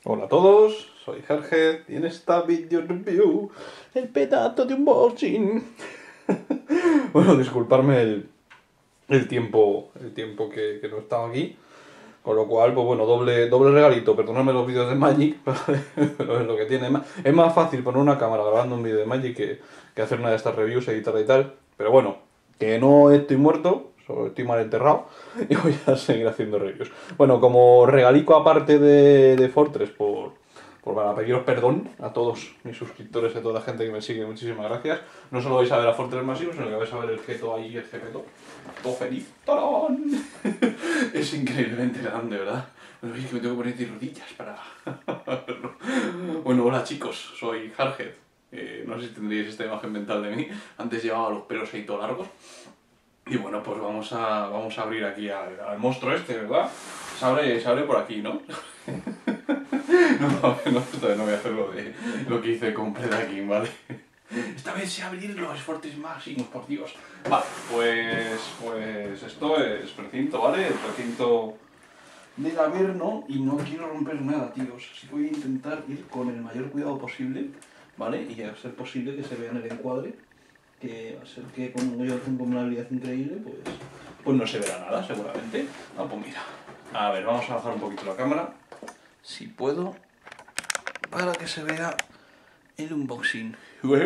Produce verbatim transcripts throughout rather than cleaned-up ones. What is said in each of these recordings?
Hola a todos, soy Jarhead y en esta video review el pedazo de unboxing. Bueno, disculparme el, el tiempo, el tiempo que, que no he estado aquí, con lo cual, pues bueno, doble, doble regalito, perdonadme los vídeos de Magic, pero es lo que tiene. Es más, es más fácil poner una cámara grabando un vídeo de Magic que, que hacer una de estas reviews, editarla y tal, pero bueno, que no estoy muerto, solo estoy mal enterrado y voy a seguir haciendo reviews. Bueno, como regalico aparte de, de Fortress, por, por para pediros perdón a todos mis suscriptores y a toda la gente que me sigue, muchísimas gracias. No solo vais a ver a Fortress Masivo, sino que vais a ver el Geto ahí, el Gepeto, todo feliz. ¡Tarán! Es increíblemente grande, ¿verdad? Bueno, es que me tengo que poner de rodillas para verlo. Bueno, hola chicos, soy Jarhead. Eh, no sé si tendríais esta imagen mental de mí. Antes llevaba los pelos ahí todo largos. Y bueno, pues vamos a, vamos a abrir aquí al, al monstruo este, ¿verdad? Se abre, se abre por aquí, ¿no? No, no, todavía no voy a hacer lo, de, lo que hice con Predaking, ¿vale? Esta vez sé abrir los Fortress máximos, por Dios. Vale, pues, pues esto es precinto, ¿vale? El precinto del Averno y no quiero romper nada, tíos. Así que voy a intentar ir con el mayor cuidado posible, ¿vale? Y a ser posible que se vea en el encuadre. Que a ser que como yo tengo una habilidad increíble, pues, pues no se verá nada, seguramente. Ah, pues mira. A ver, vamos a bajar un poquito la cámara. Si puedo. Para que se vea el unboxing.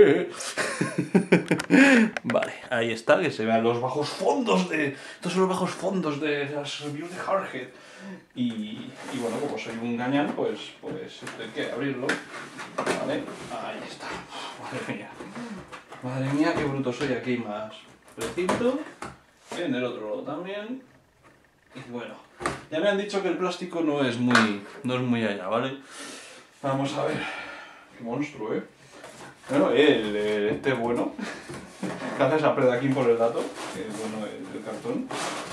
Vale, ahí está, que se vean los bajos fondos de... Estos son los bajos fondos de las reviews de Jarhead. Y, y bueno, como soy un gañán, pues, pues esto hay que abrirlo. Vale, ahí está. Madre mía. Madre mía, qué bruto soy. Aquí más precinto. En el otro lado también. Y bueno, ya me han dicho que el plástico no es muy, no es muy allá, ¿vale? Vamos a ver. Qué monstruo, ¿eh? Bueno, el, el, este es bueno. Gracias a Predaking por el dato. Que es bueno el, el cartón.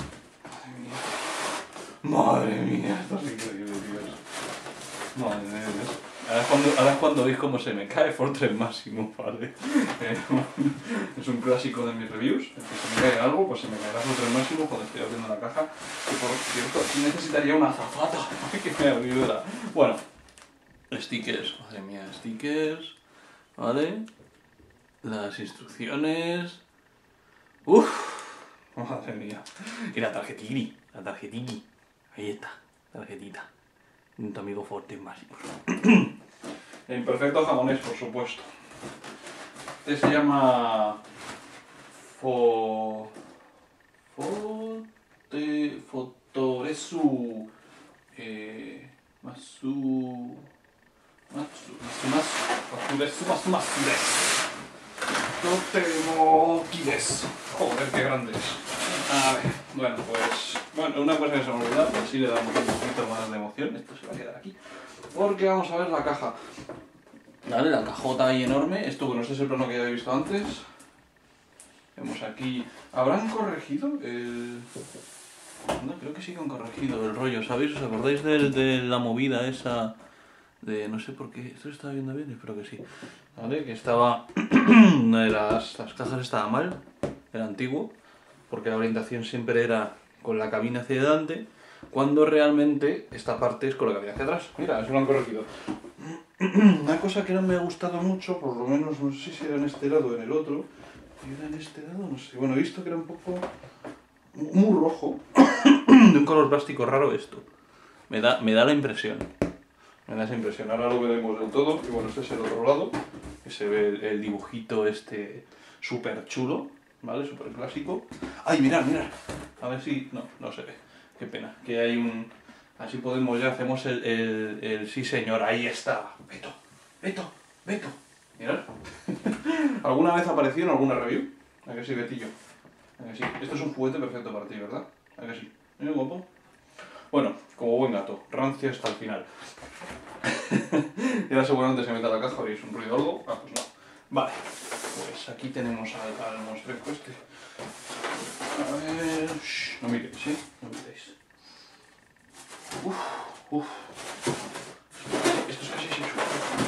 Madre mía. Madre mía, esto es increíble, tío. Madre mía. Ahora es, cuando, ahora es cuando veis cómo se me cae Fortress Máximo, ¿vale? Es un clásico de mis reviews. Si se me cae algo, pues se me caerá Fortress Máximo cuando estoy abriendo la caja. Que por cierto, aquí necesitaría una azafata que me ayudara. Bueno, stickers. Madre mía, stickers. ¿Vale? Las instrucciones. Uff, madre mía. Y la tarjetini, la tarjetini. Ahí está, tarjetita. Un tu amigo Fortress Máximo. En perfecto japonés, por supuesto. Este se llama... Fo... Fote... Fotoresu... Eh... Masu... Matsu... Masu Masu... Fotoresu Masu Masu desu. Totemo ki desu. Joder, qué grande es. A ver, bueno, pues... Bueno, una cosa que se me ha olvidado, así le damos un poquito más de emoción. Esto se va a quedar aquí. Porque vamos a ver la caja. Vale, la cajota ahí enorme. Esto, bueno, este es el plano que ya habéis visto antes. Vemos aquí... ¿Habrán corregido el...? No, creo que sí que han corregido el rollo, ¿sabéis? ¿Os acordáis de, de la movida esa? De... no sé por qué... ¿Esto se está viendo bien? Espero que sí. ¿Vale? Que estaba... una de las, las cajas estaba mal. Era antiguo. Porque la orientación siempre era con la cabina hacia adelante. Cuando realmente esta parte es con la cabina hacia atrás. Mira, eso lo han corregido. Una cosa que no me ha gustado mucho, por lo menos no sé si era en este lado o en el otro. ¿Era en este lado? No sé. Bueno, he visto que era un poco... muy rojo. De un color plástico raro esto. Me da, me da la impresión. Me da esa impresión. Ahora lo veremos del todo. Y bueno, este es el otro lado. Que se ve el, el dibujito este súper chulo. ¿Vale? Súper clásico. ¡Ay, mirad, mirad! A ver si... No, no se ve. Qué pena. Que hay un... Así podemos ya, hacemos el, el, el sí señor. Ahí está. Beto, Beto, Beto. Mirad. ¿Alguna vez ha aparecido en alguna review? ¿A que sí, Betillo? ¿A que sí? Esto es un juguete perfecto para ti, ¿verdad? ¿A que sí? Mira, guapo. Bueno, como buen gato. Rancio hasta el final. Y ahora seguramente se mete a la caja, veréis un ruido o algo. Ah, pues no. Vale. Pues aquí tenemos al, al monstruo este. A ver... Shh, no miréis, ¿eh? No miréis. Uf, uf. Esto es casi sexual.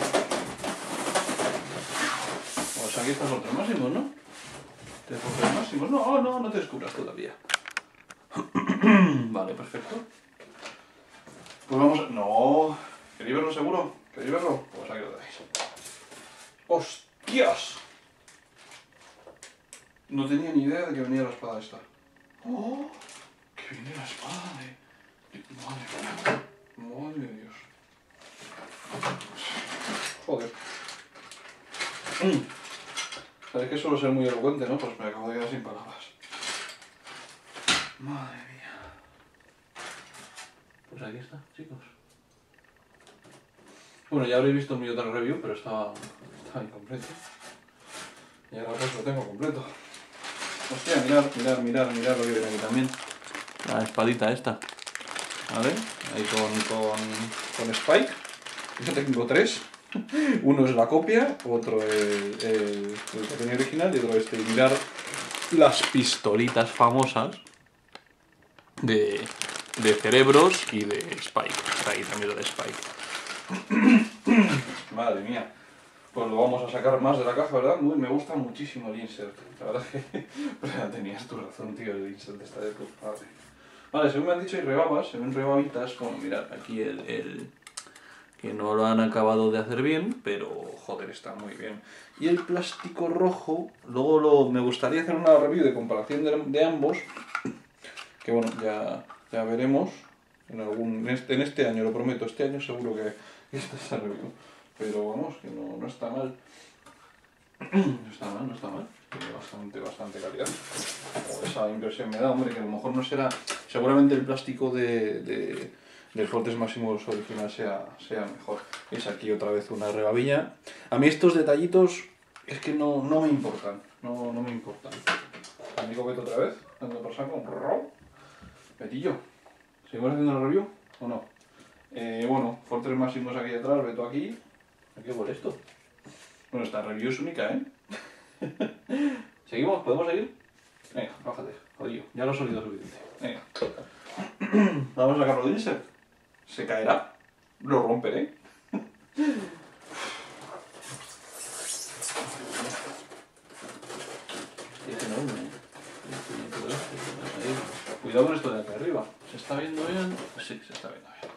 Pues aquí está Fortress Máximo, ¿no? ¿Te Fortress Máximo? No, no, no te descubras todavía. Vale, perfecto. Pues vamos a... No... El libro verlo seguro? ¿Queréis verlo? Pues aquí lo tenéis. ¡Hostias! No tenía ni idea de que venía la espada esta. ¡Oh! Que viene la espada de... Madre mía. Madre de Dios. Joder. Mm. Sabéis que suelo ser muy elocuente, ¿no? Pues me acabo de quedar sin palabras. Madre mía. Pues aquí está, chicos. Bueno, ya habréis visto mi otra review, pero estaba, estaba incompleto. Y ahora pues lo tengo completo. Hostia, mirar, mirar, mirar, mirar lo que viene aquí también. La espadita esta. ¿Vale? Ahí con, con, con Spike. Yo tengo tres. Uno es la copia, otro el, el, el que tenía original y otro este. Y mirar las pistolitas famosas de, de Cerebros y de Spike. Ahí también lo de Spike. Madre mía. Pues lo vamos a sacar más de la caja, ¿verdad? Muy, me gusta muchísimo el insert. La verdad es que... Pero ya tenías tu razón, tío, el insert está de puta madre. Vale, según me han dicho hay rebabas, se ven rebabitas, como mirad, aquí el, el... que no lo han acabado de hacer bien, pero joder, está muy bien. Y el plástico rojo, luego lo, me gustaría hacer una review de comparación de, de ambos, que bueno, ya, ya veremos, en, algún, en, este, en este año, lo prometo, este año seguro que esta es la review. Pero vamos, que no, no está mal. No está mal, no está mal. Tiene bastante, bastante calidad. O esa impresión me da, hombre, que a lo mejor no será... Seguramente el plástico de, de, del Fortress Maximus original sea, sea mejor. Es aquí otra vez una rebabilla. A mí estos detallitos es que no, no me importan. No, no me importan. Amigo Beto otra vez, dando por saco. Betillo, ¿seguimos haciendo la review o no? Eh, bueno, Fortress Maximus aquí atrás, Beto aquí. ¿Qué huele esto? Bueno, esta review es única, ¿eh? ¿Seguimos? ¿Podemos seguir? Venga, bájate, jodido. Ya lo he solido suficiente. Venga. Vamos a sacarlo de insert. Se caerá. Lo romperé. Es enorme. Cuidado con esto de aquí arriba. ¿Se está viendo bien? Sí, se está viendo bien.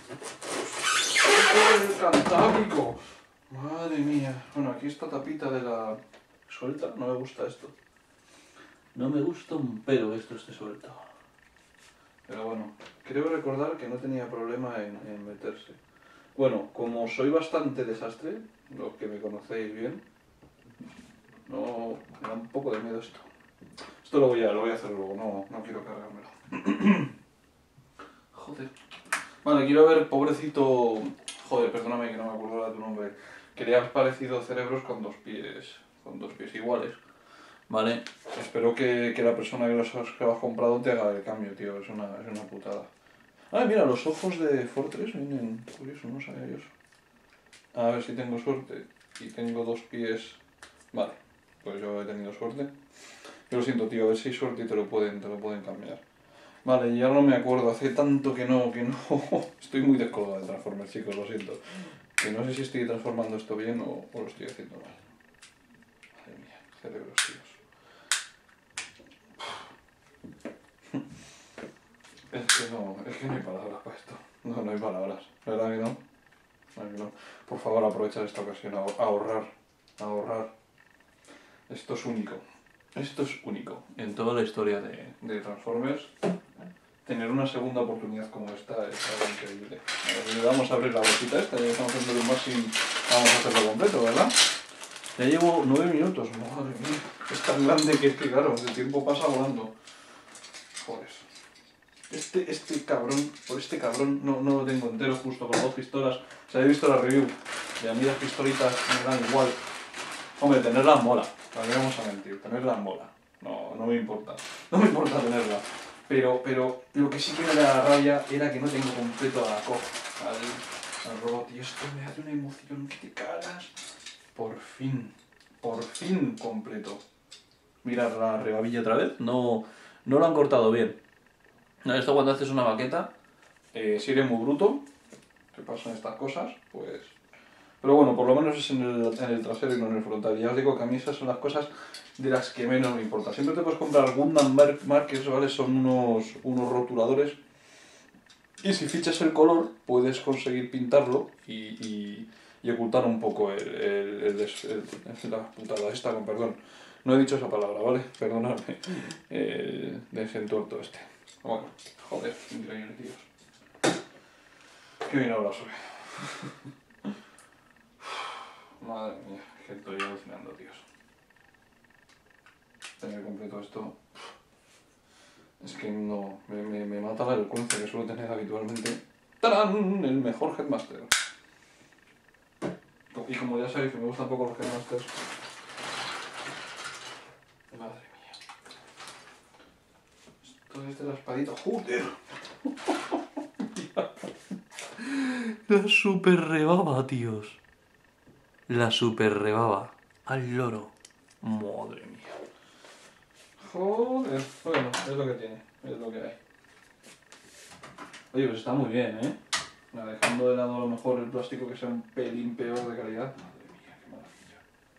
¡El Cantábrico! Madre mía. Bueno, aquí esta tapita de la... Suelta, no me gusta esto. No me gusta un pelo que esto esté suelto. Pero bueno, creo recordar que no tenía problema en, en meterse. Bueno, como soy bastante desastre, los que me conocéis bien, no, me da un poco de miedo esto. Esto lo voy a, lo voy a hacer luego, no, no quiero cargármelo. Joder. Vale, quiero ver, pobrecito... Joder, perdóname que no me acuerdo de tu nombre. Que le has parecido Cerebros con dos pies, con dos pies iguales. Vale, espero que, que la persona que los, que los has comprado te haga el cambio, tío. Es una, es una putada. Ah, mira, los ojos de Fortress vienen... Curioso, no sabía yo eso. A ver si tengo suerte. Y tengo dos pies... Vale, pues yo he tenido suerte. Yo lo siento, tío, a ver si hay suerte y te lo pueden, te lo pueden cambiar. Vale, ya no me acuerdo, hace tanto que no, que no... Estoy muy descolgado de Transformers, chicos, lo siento. Que no sé si estoy transformando esto bien o, o lo estoy haciendo mal. Madre mía, cerebros, tíos. Es que no, es que no hay palabras para esto. No, no hay palabras. ¿Verdad que no? ¿Verdad que no? Por favor, aprovechar esta ocasión a ahorrar. A ahorrar. Esto es único. Esto es único. En toda la historia de, de Transformers, tener una segunda oportunidad como esta es algo increíble. A ver, le vamos a abrir la bolsita esta, ya estamos haciendo un máximo, vamos a hacerlo completo, ¿verdad? Ya llevo nueve minutos, madre mía. Es tan grande que es que, claro, el tiempo pasa volando. Joder. Este, este cabrón, por este cabrón, no, no lo tengo entero justo con dos pistolas. Si habéis visto la review, y a mí las pistolitas me dan igual. Hombre, tenerlas mola, no le vamos a mentir, tenerlas mola. No, no me importa, no me importa tenerlas. Pero, pero lo que sí que me da rabia era que no tengo completo a la co al, al robot. Y esto me hace una emoción que te cagas. Por fin, por fin completo. Mirad la rebabilla otra vez, no, no lo han cortado bien. Esto cuando haces una baqueta, eh, si eres muy bruto, te pasan estas cosas, pues... Pero bueno, por lo menos es en el, en el trasero y no en el frontal. Y ya os digo que a mí esas son las cosas de las que menos me importa. Siempre te puedes comprar Gundam Markers, ¿vale? Son unos, unos rotuladores Y si fichas el color, puedes conseguir pintarlo y, y, y ocultar un poco el, el, el, des- el- la putada esta, con perdón. No he dicho esa palabra, ¿vale? Perdonadme. El desentuerto este. Bueno, joder, increíble, tíos. Qué bien hablas hoy. Madre mía, que estoy alucinando, tíos. Tener completo esto... Es que no... Me, me, me mata la elocuencia que suelo tener habitualmente. ¡Tarán! El mejor Headmaster. Y como ya sabéis que me gustan poco los Headmasters... Madre mía. Esto es de la espadita. ¡Joder! La super rebaba, tíos. La super rebaba. Al loro. Madre mía. Joder. Bueno, es lo que tiene. Es lo que hay. Oye, pues está muy bien, ¿eh? Dejando de lado a lo mejor el plástico que sea un pelín peor de calidad. Madre mía, qué maravilla.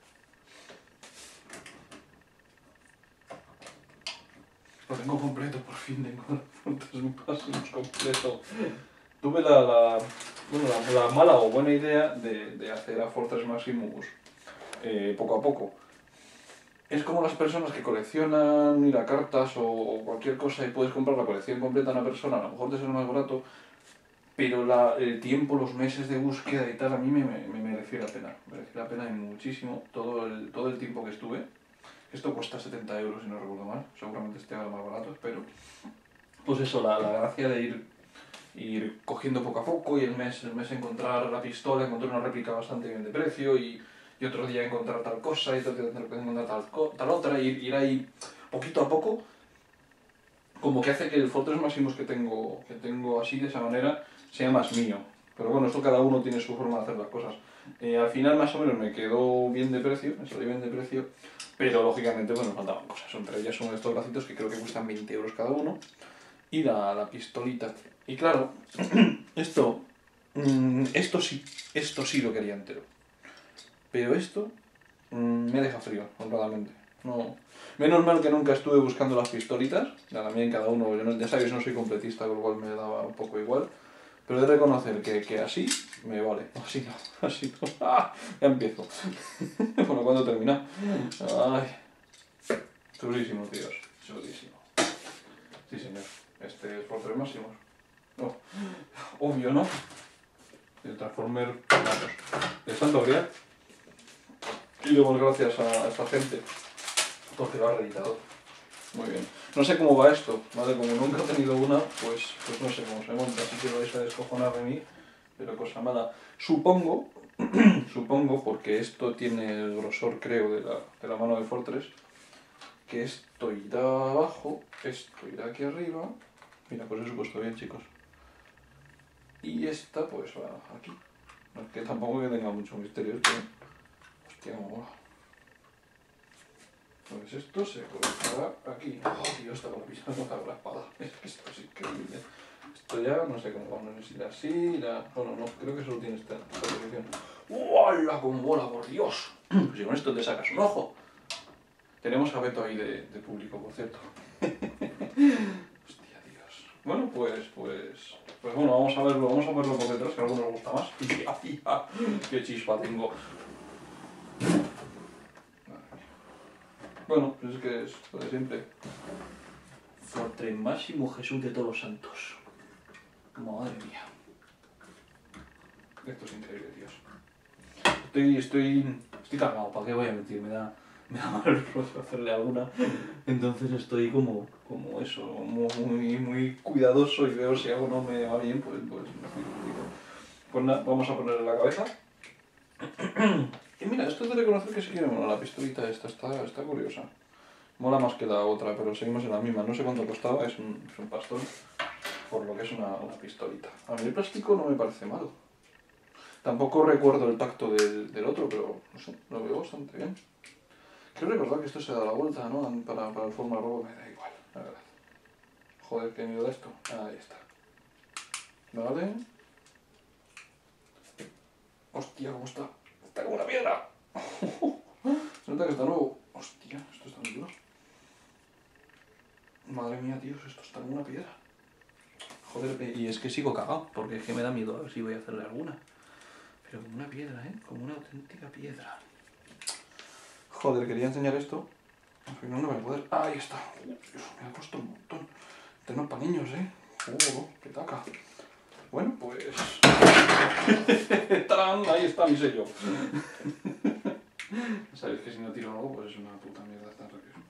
Lo tengo completo, por fin tengo tres pasos completo. Tuve la, la, bueno, la, la mala o buena idea de, de hacer a Fortress Maximus eh, poco a poco. Es como las personas que coleccionan ir a cartas o, o cualquier cosa y puedes comprar la colección completa a una persona, a lo mejor te sale más barato, pero la, el tiempo, los meses de búsqueda y tal, a mí me, me, me mereció la pena. Mereció la pena y muchísimo todo el, todo el tiempo que estuve. Esto cuesta setenta euros si no recuerdo mal, seguramente esté ahora más barato, pero pues eso, la, la gracia de ir, ir cogiendo poco a poco y el mes, el mes encontrar la pistola, encontrar una réplica bastante bien de precio y, y otro día encontrar tal cosa y otro día encontrar tal, tal otra y ir, ir ahí poquito a poco, como que hace que el Fortress Maximus que tengo, que tengo así de esa manera sea más mío. Pero bueno, esto cada uno tiene su forma de hacer las cosas. Eh, al final más o menos me quedó bien de precio, me salió bien de precio, pero lógicamente bueno, me faltaban cosas. Entre ellas son estos bracitos que creo que cuestan veinte euros cada uno y la, la pistolita. Y claro, esto, mmm, esto sí, esto sí lo quería entero. Pero esto mmm, me deja frío, honradamente. No. Menos mal que nunca estuve buscando las pistolitas. Ya también cada uno, yo no, ya sabéis, no soy completista, con lo cual me daba un poco igual. Pero he de reconocer que, que así me vale. Así no, así no. ¡Ah! Ya empiezo. Bueno, ¿cuándo termina? Ay. Chulísimo, tíos. Chulísimo. Sí, señor. Este es Fortress Maximus. No. Obvio, ¿no? El Transformer, vamos, de Santo Grial. Y demos gracias a esta gente porque lo ha reeditado. Muy bien. No sé cómo va esto, ¿vale? Como nunca he tenido una, pues, pues no sé cómo se monta, así que vais a descojonar de mí, pero cosa mala. Supongo, supongo, porque esto tiene el grosor, creo, de la, de la mano de Fortress, que esto irá abajo, esto irá aquí arriba. Mira, pues eso he puesto bien, chicos. Y esta, pues va aquí. No es que tampoco que tenga mucho misterio, es que... Hostia, cómo mola. Pues esto se colocará aquí. Oh, tío, esta con la pisada con la espada. Es que esto es increíble. Esto ya no sé cómo va, no sé si irá así, irá... Bueno, no, creo que solo tiene esta, esta posición. ¡Uala! ¡Cómo mola, por Dios! Pues si con esto te sacas un ojo. Tenemos a Beto ahí de, de público, por cierto. Hostia, Dios. Bueno, pues, pues... Pues bueno, vamos a verlo, vamos a verlo por detrás, que a algunos les gusta más. ¡Ya, ya! ¡Qué chispa tengo! Bueno, pues es que es lo de siempre. Fortress Maximus Jesús de todos los santos. Madre mía. Esto es increíble, Dios. Estoy, estoy, estoy cargado, ¿para qué voy a mentir? Me da, me da mal rollo hacerle alguna. Entonces estoy como, como eso, muy, muy cuidadoso y veo si algo no me va bien, pues, pues me fijo un poquito. Pues nada, vamos a ponerle la cabeza. Y mira, esto es de reconocer que sí que me mola la pistolita esta, está, está curiosa. Mola más que la otra, pero seguimos en la misma. No sé cuánto costaba, es un, es un pastón, por lo que es una, una pistolita. A mí el plástico no me parece mal. Tampoco recuerdo el tacto del, del otro, pero no sé, lo veo bastante bien. Quiero recordar que esto se da la vuelta, ¿no? Para, para el forma robo, me da igual, la verdad. Joder, qué miedo de esto. Ahí está. Vale. Hostia, ¿cómo está? Está como una piedra. Se nota que está nuevo. Hostia, esto está muy duro. Madre mía, tíos, esto está como una piedra. Joder, y es que sigo cagado, porque es que me da miedo a ver si voy a hacerle alguna. Pero como una piedra, ¿eh? Como una auténtica piedra. Joder, quería enseñar esto. Pero no, no voy a poder. ¡Ah, ahí está! Uh, Dios, me ha costado un montón. Tengo para niños, ¿eh? ¡Oh, qué taca! Bueno, pues... ¡Tarán! Ahí está mi sello. Sabéis que si no tiro algo, pues es una puta mierda esta review.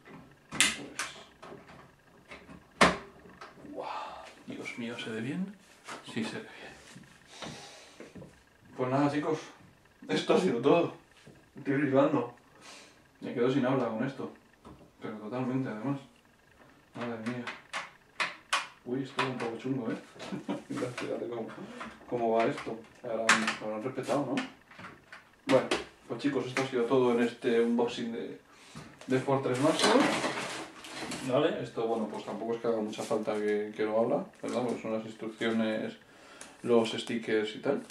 Pues... ¡Wow! Dios mío, ¿se ve bien? Sí, se ve bien. Pues nada, chicos. Esto ha sido todo. Estoy flipando. Me quedo sin habla con esto. Pero totalmente, además. Madre mía. Uy, esto es un poco chungo, ¿eh? Fíjate cómo, cómo va esto. Ahora lo habrán respetado, ¿no? Bueno, pues chicos, esto ha sido todo en este unboxing de, de Fortress Maxor. Vale, esto, bueno, pues tampoco es que haga mucha falta que, que lo abra, ¿verdad? Porque son las instrucciones, los stickers y tal.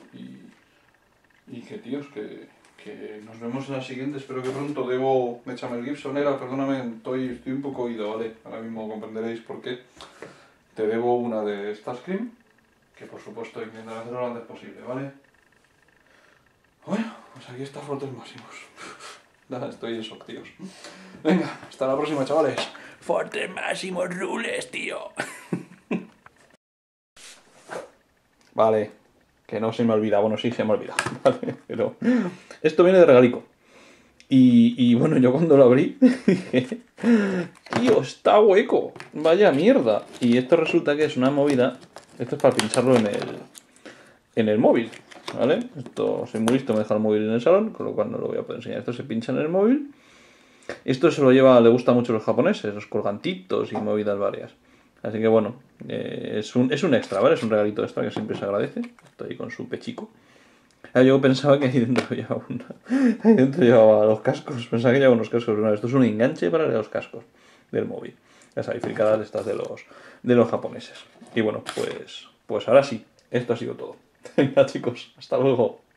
Y, y que, tíos, que, que nos vemos en la siguiente. Espero que pronto. Debo... Me llama el Gibson, era, perdóname, estoy, estoy un poco oído, ¿vale? Ahora mismo comprenderéis por qué. Te debo una de Starscream, que por supuesto intentaré hacerlo lo antes posible, ¿vale? Bueno, pues aquí está Fortress Máximos. Nada, estoy en shock, tíos. Venga, hasta la próxima, chavales. Fortress Máximos rules, tío. Vale, que no se me olvida. Bueno, sí se me olvida, vale, pero... Esto viene de regalico. Y, y bueno, yo cuando lo abrí dije, tío, está hueco, vaya mierda. Y esto resulta que es una movida, esto es para pincharlo en el, en el móvil, ¿vale? Esto, soy muy listo, me deja el móvil en el salón, con lo cual no lo voy a poder enseñar. Esto se pincha en el móvil. Esto se lo lleva, le gusta mucho a los japoneses, los colgantitos y movidas varias. Así que bueno, eh, es, un, es un extra, ¿vale? Es un regalito extra que siempre se agradece. Estoy con su pechico. Ah, yo pensaba que ahí dentro llevaba una... Ahí dentro llevaba los cascos. Pensaba que llevaba unos cascos. No, esto es un enganche para los cascos del móvil. Ya sabéis, fricadas estas de los, de los japoneses. Y bueno, pues, pues ahora sí. Esto ha sido todo. Venga, chicos. Hasta luego.